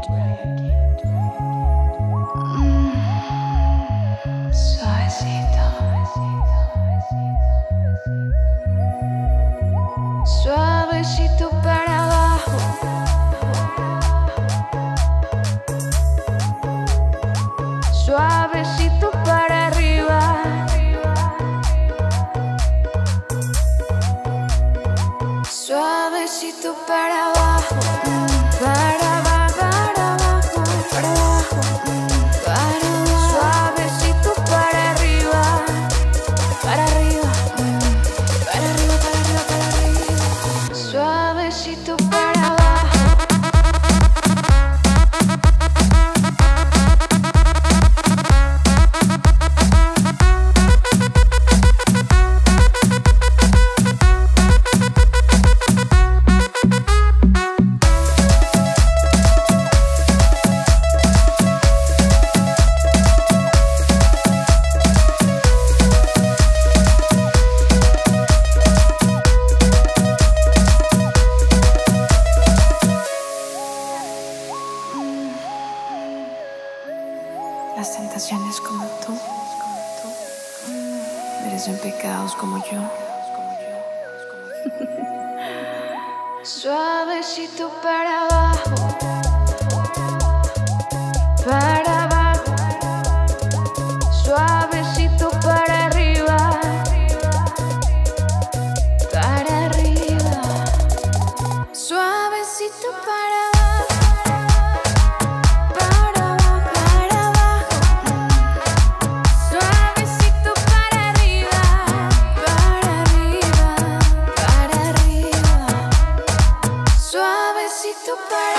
Suavecito. Suavecito para abajo. Suavecito para arriba. Suavecito para abajo. Para abajo, para abajo, para abajo, para abajo. Suavecito para arriba. Para arriba, para arriba, para arriba, para arriba. Suavecito para abajo. Las tentaciones como tú merecen pecados como yo. Suavecito para abajo, para abajo. Suavecito para arriba, para arriba. Suavecito para abajo. Suavecito para